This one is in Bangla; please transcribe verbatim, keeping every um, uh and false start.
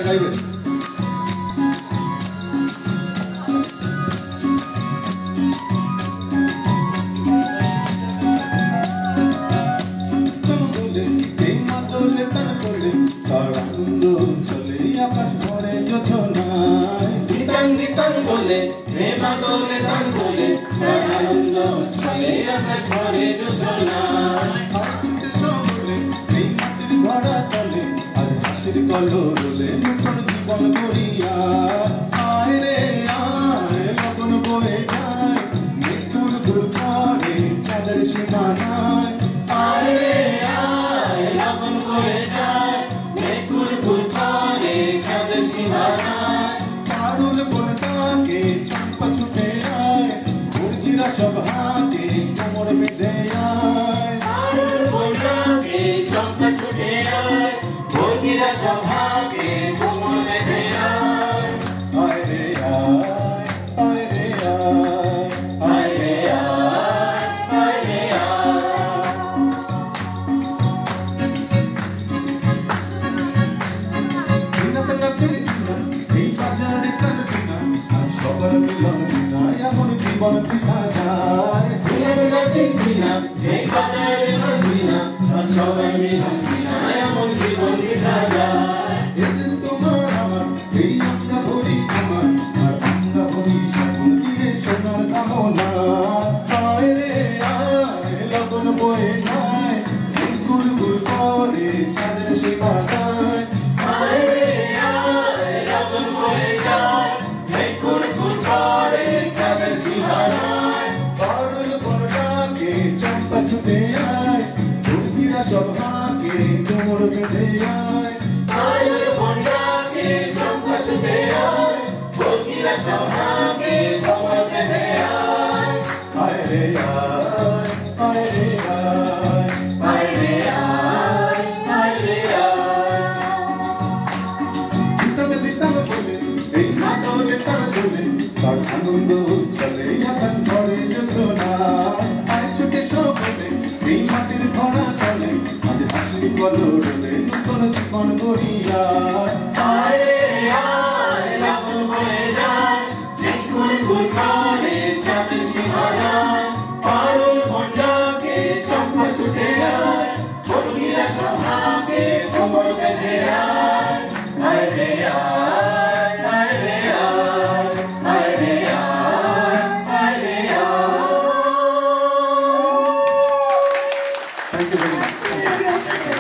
গাইবেন Dhitang dhitang bole, prema dole tan bole, anundo chale akash bhore jojona. আজকে সবলে এই মাটির ধরা তলে আজ হাসির কলরলে নতুন জীবন গড়িয়া আয় রে আয় লগন বয়ে যায় মৃত্যুর দূর করে চাঁদের সীমানায় আয় রে আয় লগন বয়ে যায় মৃত্যুর দূর করে চাঁদের সীমানায়। পারুল বনটাকে চম্পা ছুটে আয় মুরগিরা সব হাতে কোমর বেঁধে আয় পারুল বনটাকে চম্পা ছুটে আয় মুরগিরা সব হাতে কোমর বেঁধে আয়। আয় রে আয় আয় রে আয় আয় রে আয় আয় রে আয়। দিনাতে নাচের দিনা এই বাজারে কাল দিনা আর সবার মিলন দিনা এমন জীবন দিনা যায় দিনের রাতে দিনা এই বাজারে দিনা আর সবাই মিলন দিনা এমন জীবন বিধা যায়। এদিন তোমার আমার এই আমরা ভরি আমার আর আমরা ভরি সকল দিয়ে সোনার কামনা আয় রে আয় লগন বয়ে যায় গুল গুল করে চাঁদের সীমানায় আয় রে আয় লগন বয়ে যায় কুল কুল করে চাঁদের সীমানায়। পারুল বনটাকে চম্পা ছুটে আয় মুরগিরা সব হাঁকে কোমর বেঁধে আয় পারুল বনটাকে চম্পা ছুটে আয় মুরগিরা সব হাঁকে কোমর বেঁধে আয়। আয় রে আয় আয় রে আয় আয় রে আয় আয় রে আয়। দিতাঙ্গ দিতাঙ্গ বলে এই মাদলে তার বলে তার আনন্দ চলে আকাশ ভরে যোজনা আয় ছুটে সবলে এই মাটির ধরা চলে আজ হাসির কলরলে নতুন জীবন গড়িয়া আয় রে আয় লগন বয়ে যায় কুল কুল করে চাঁদের সীমানায়। পারুল বনটাকে চম্পা ছুটে আয় মুরগিরা সব হাঁকে কোমর বেঁধে আয়। আয় রে আয় আয় রে আয় আয় রে আয় আয় রে আয়। Thank you very much